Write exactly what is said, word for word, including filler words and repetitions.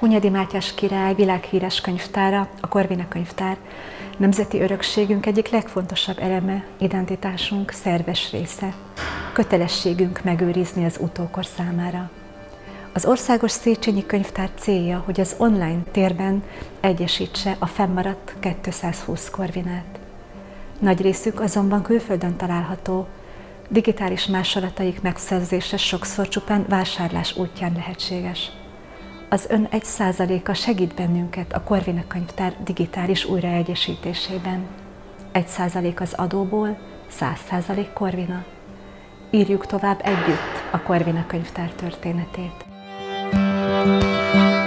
Hunyadi Mátyás király világhíres könyvtára, a Corvina könyvtár, nemzeti örökségünk egyik legfontosabb eleme, identitásunk szerves része. Kötelességünk megőrizni az utókor számára. Az Országos Széchenyi Könyvtár célja, hogy az online térben egyesítse a fennmaradt kétszázhúsz Corvinát. Nagy részük azonban külföldön található, digitális másolataik megszerzése sokszor csupán vásárlás útján lehetséges. Az ön egy százaléka segít bennünket a Corvina könyvtár digitális újraegyesítésében. Egy százalék az adóból, száz százalék Corvina. Írjuk tovább együtt a Corvina könyvtár történetét.